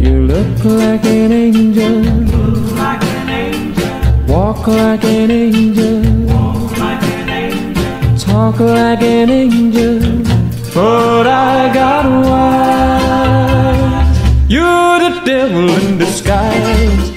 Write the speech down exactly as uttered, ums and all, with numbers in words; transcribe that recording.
You look like an angel, look like an angel, walk like an angel, walk like an angel, talk like an angel, but I got wise. You're the devil in disguise.